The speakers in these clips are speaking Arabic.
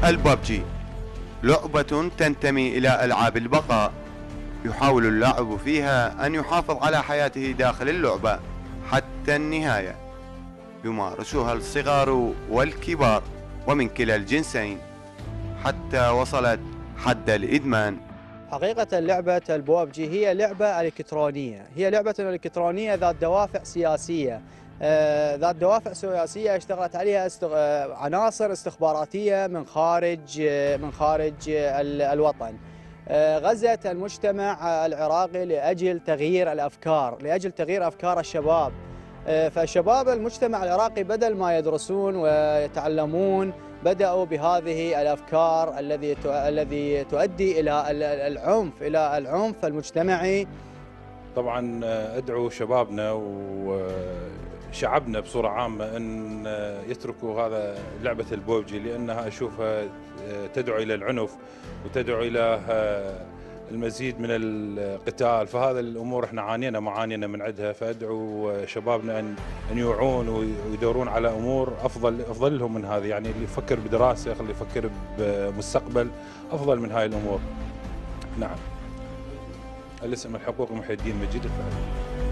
الببجي لعبة تنتمي إلى ألعاب البقاء، يحاول اللاعب فيها أن يحافظ على حياته داخل اللعبة حتى النهاية، يمارسها الصغار والكبار ومن كلا الجنسين حتى وصلت حد الإدمان. حقيقة لعبة البوبجي هي لعبة إلكترونية، هي لعبة إلكترونية ذات دوافع سياسية، ذات دوافع سياسية اشتغلت عليها عناصر استخباراتية من خارج الوطن. غزت المجتمع العراقي لأجل تغيير الأفكار، لأجل تغيير أفكار الشباب. فشباب المجتمع العراقي بدل ما يدرسون ويتعلمون بدأوا بهذه الأفكار الذي تؤدي إلى العنف المجتمعي. طبعا أدعو شبابنا وشعبنا بصورة عامة أن يتركوا هذا لعبة البوبجي، لأنها أشوفها تدعو إلى العنف وتدعو إلى المزيد من القتال، فهذا الأمور احنا معانينا من عندها. فأدعو شبابنا أن يوعون ويدورون على أمور أفضل لهم من هذه، يعني اللي يفكر بدراسة، اللي يفكر بمستقبل أفضل من هاي الأمور. نعم. الاسم الحقوقي محي الدين مجيد الفهري.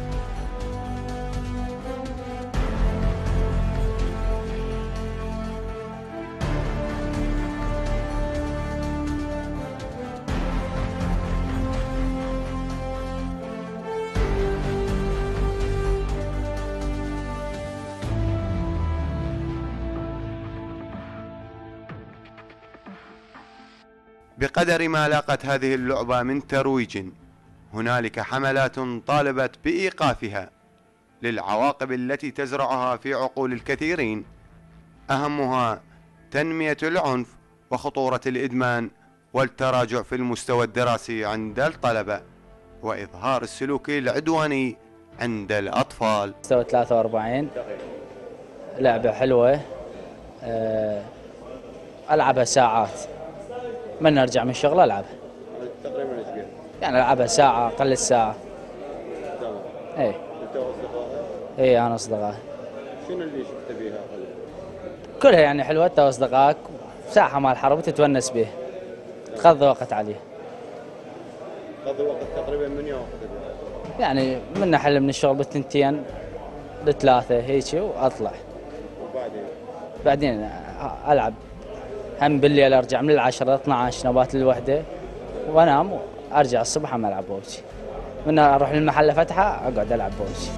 بقدر ما لاقت هذه اللعبة من ترويج، هنالك حملات طالبت بإيقافها للعواقب التي تزرعها في عقول الكثيرين، أهمها تنمية العنف وخطورة الإدمان والتراجع في المستوى الدراسي عند الطلبة وإظهار السلوك العدواني عند الأطفال. مستوى 43 لعبة حلوة، ألعبها ساعات، من أرجع من الشغل ألعبها. تقريبا ايش قد؟ يعني ألعبها ساعة أقل الساعة. تمام. إيه. انت واصدقائك؟ إيه أنا أصدقائي. شنو اللي شفت بيها حلو؟ كلها يعني حلوة، أنت وأصدقائك ساحة مع الحرب تتونس بيه، تقضي وقت عليه. تقضي وقت تقريبا من يوم؟ يعني من أحل من الشغل بالثنتين لثلاثة هيك وأطلع. وبعدين؟ بعدين ألعب هم بالليل، أرجع من 10 12 نوبات للوحدة وأنام وأرجع الصبح هم ألعب بوبجي. من أروح للمحل فتحة أقعد ألعب بوبجي.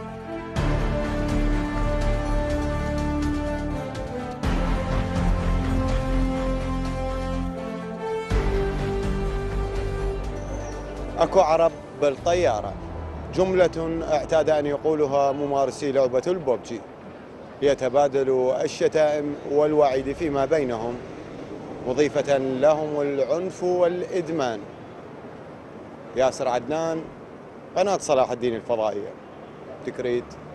أكو عرب بالطيارة، جملة اعتاد أن يقولها ممارسي لعبة البوبجي، يتبادل الشتائم والوعيد فيما بينهم، مضيفة لهم العنف والإدمان. ياسر عدنان، قناة صلاح الدين الفضائية، تكريت.